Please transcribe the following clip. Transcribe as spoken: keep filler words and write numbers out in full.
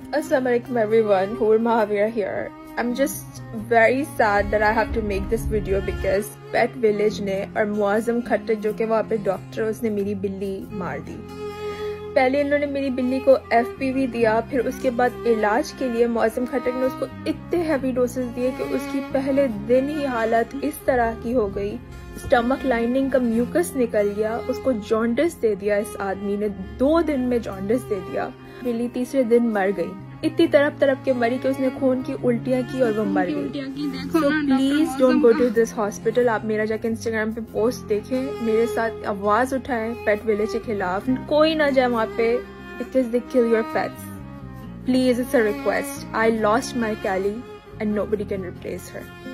Assalamualaikum everyone, Hur Mahavira here. I'm just very sad that I have to make this video because Pet Village ने और मुआज़म खट्टर जो कि वहाँ पे doctor उसने मेरी बिल्ली मार दी। पहले इन्होंने मेरी बिल्ली को एफ पी वी दिया, फिर उसके बाद इलाज के लिए मुआज़म खट्टर ने उसको इतने हैवी डोसेस दिए कि उसकी पहले दिन ही हालत इस तरह की हो गई, स्टमक लाइनिंग का म्यूकस निकल गया, उसको जॉन्डिस दे दिया। इस आदमी ने दो दिन में जॉन्डिस दे दिया। बिल्ली तीसरे दिन मर गई, इतनी तरफ तरफ के मरी कि उसने खून की उल्टियां की और वो मर गई। So please don't go to this hospital. आप मेरा जाके इंस्टाग्राम पे पोस्ट देखें, मेरे साथ आवाज उठाएं पेट विलेज के खिलाफ। कोई ना जाए वहाँ पे because they kill your pets. Please, it's a request. I lost my Callie and nobody can replace her.